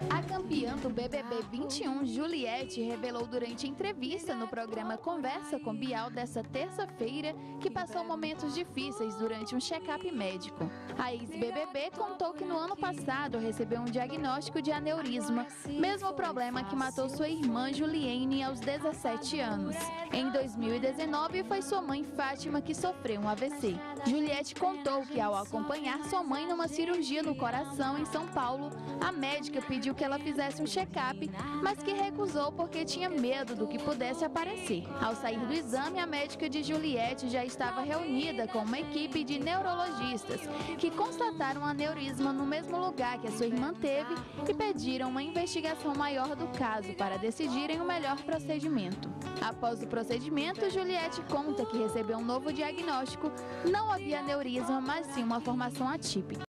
A campeã do BBB 21, Juliette, revelou durante entrevista no programa Conversa com Bial desta terça-feira que passou momentos difíceis durante um check-up médico. A ex-BBB contou que no ano passado recebeu um diagnóstico de aneurisma, mesmo problema que matou sua irmã Juliene aos 17 anos. Em 2019, foi sua mãe Fátima que sofreu um AVC. Juliette contou que ao acompanhar sua mãe numa cirurgia no coração em São Paulo, a médica pediu que ela fizesse um check-up, mas que recusou porque tinha medo do que pudesse aparecer. Ao sair do exame, a médica de Juliette já estava reunida com uma equipe de neurologistas que constataram aneurisma no mesmo lugar que a sua irmã teve e pediram uma investigação maior do caso para decidirem o melhor procedimento. Após o procedimento, Juliette conta que recebeu um novo diagnóstico. Não havia aneurisma, mas sim uma formação atípica.